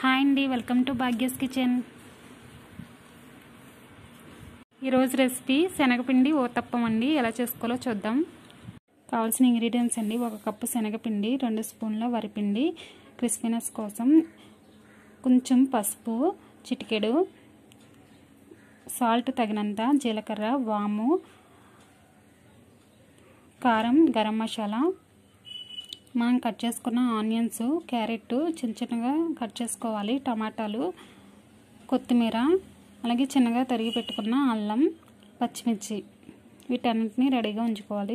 Hi అండి, welcome to Bhagya's kitchen. ఈరోజు recipe శనగపిండి ఊతప్పం అండి. ఎలా చేసుకోవాలో చూద్దాం. కావాల్సిన ఇంగ్రీడియంట్స్ అండి: 1 కప్పు శనగపిండి, 2 స్పూన్ల వరిపిండి క్రిస్పీనెస్ కోసం, కొంచెం పసుపు, చిటికెడు సాల్ట్ తగినంత, జీలకర్ర, వాము, కారం, గరం మసాలా, మనం కట్ చేసుకున్న ఆనియన్స్, క్యారెట్ చిన్న చిన్నగా కట్ చేసుకోవాలి, టమాటాలు, కొత్తిమీర, అలాగే చిన్నగా తరిగి పెట్టుకున్న అల్లం, పచ్చిమిర్చి, వీటన్నిటిని రెడీగా ఉంచుకోవాలి.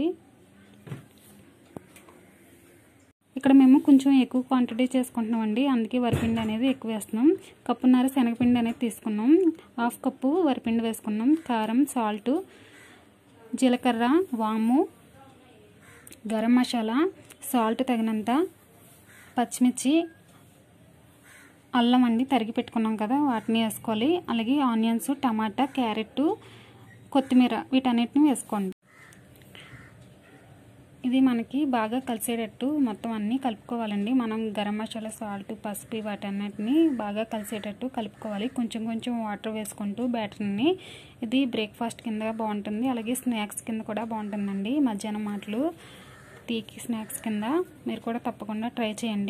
ఇక్కడ మేము కొంచెం ఎక్కువ క్వాంటిటీ చేసుకుంటున్నామండి, అందుకే వరిపిండి అనేది ఎక్కువ వేస్తున్నాం. కప్పున్నర శనగపిండి అనేది తీసుకున్నాం, 1/2 కప్పు వరిపిండి వేసుకున్నాం, కారం, సాల్ట్, జీలకర్ర, వాము, గరం మసాలా, సాల్ట్ తగినంత, పచ్చిమిర్చి, అల్లం అండి తరిగి పెట్టుకున్నాం కదా, వాటిని వేసుకోవాలి. అలాగే ఆనియన్స్, టమాటా, క్యారెట్, కొత్తిమీర, వీటన్నిటిని వేసుకోండి. ఇది మనకి బాగా కలిసేటట్టు మొత్తం అన్నీ కలుపుకోవాలండి. మనం గరం మసాలా, సాల్ట్, పసుపు వాటన్నిటిని బాగా కలిసేటట్టు కలుపుకోవాలి. కొంచెం కొంచెం వాటర్ వేసుకుంటూ బ్యాటర్ని. ఇది బ్రేక్ఫాస్ట్ కింద బాగుంటుంది, అలాగే స్నాక్స్ కింద కూడా బాగుంటుందండి. మధ్యాహ్నం మాటలు టీకి స్నాక్స్ కింద మీరు కూడా తప్పకుండా ట్రై చేయండి.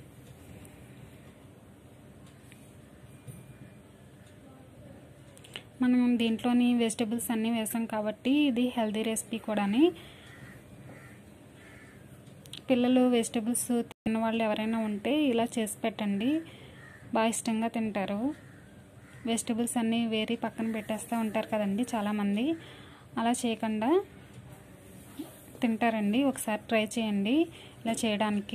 మనం దీంట్లోని వెజిటబుల్స్ అన్నీ వేసాం కాబట్టి ఇది హెల్తీ రెసిపీ కూడాని. పిల్లలు వెజిటబుల్స్ తిన్న వాళ్ళు ఎవరైనా ఉంటే ఇలా చేసి పెట్టండి, బాగా ఇష్టంగా తింటారు. వెజిటబుల్స్ అన్నీ వేరే పక్కన పెట్టేస్తూ ఉంటారు కదండి చాలామంది, అలా చేయకుండా తింటారండి. ఒకసారి ట్రై చేయండి ఇలా చేయడానికి.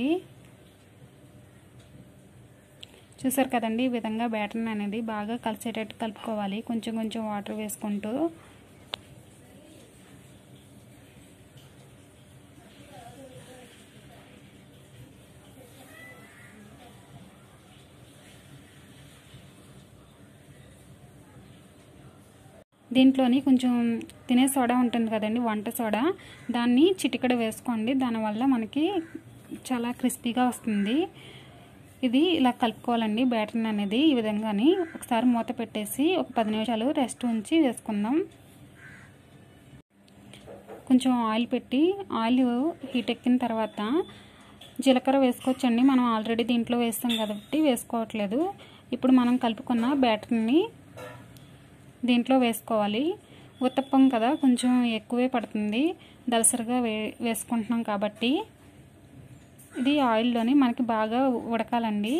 చూసారు కదండి, ఈ విధంగా బ్యాటర్ అనేది బాగా కలిసేటట్టు కలుపుకోవాలి, కొంచెం కొంచెం వాటర్ వేసుకుంటూ. దీంట్లోని కొంచెం తినే సోడా ఉంటుంది కదండి, వంట సోడా, దాన్ని చిటికెడు వేసుకోండి. దానివల్ల మనకి చాలా క్రిస్పీగా వస్తుంది. ఇది ఇలా కలుపుకోవాలండి బ్యాటర్ అనేది ఈ విధంగాని. ఒకసారి మూత పెట్టేసి ఒక 10 నిమిషాలు రెస్ట్ ఉంచి వేసుకుందాం. కొంచెం ఆయిల్ పెట్టి, ఆయిల్ హీట్ ఎక్కిన తర్వాత జీలకర్ర వేసుకోవచ్చండి. మనం ఆల్రెడీ దీంట్లో వేస్తాం కాబట్టి వేసుకోవట్లేదు. ఇప్పుడు మనం కలుపుకున్న బ్యాటర్ని దీంట్లో వేసుకోవాలి. ఉత్తప్పం కదా, కొంచెం ఎక్కువే పడుతుంది, దలసరిగా వేసుకుంటున్నాం కాబట్టి. ఇది ఆయిల్లోని మనకి బాగా ఉడకాలండి.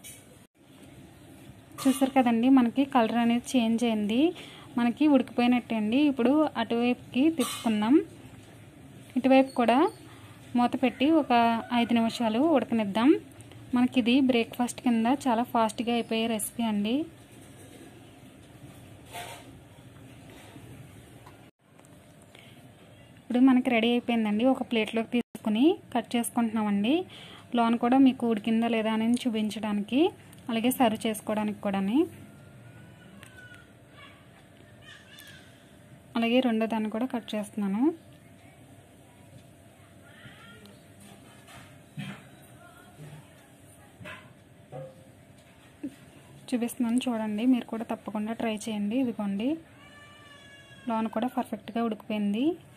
చూసారు కదండి, మనకి కలర్ అనేది చేంజ్ అయింది, మనకి ఉడికిపోయినట్టే అండి. ఇప్పుడు అటువైపుకి తిప్పుకుందాం. ఇటువైపు కూడా మూత పెట్టి ఒక 5 నిమిషాలు ఉడకనిద్దాం. మనకి ఇది బ్రేక్ఫాస్ట్ కింద చాలా ఫాస్ట్గా అయిపోయే రెసిపీ అండి. ఇప్పుడు మనకి రెడీ అయిపోయిందండి. ఒక ప్లేట్లోకి తీసుకుని కట్ చేసుకుంటున్నామండి. లోన్ కూడా మీకు ఉడికిందా లేదా అని చూపించడానికి, అలాగే సర్వ్ చేసుకోవడానికి కూడా. అలాగే రెండో దాన్ని కూడా కట్ చేస్తున్నాను. చూపిస్తున్నాను చూడండి, మీరు కూడా తప్పకుండా ట్రై చేయండి. ఇదిగోండి, లోన్ కూడా పర్ఫెక్ట్గా ఉడికిపోయింది.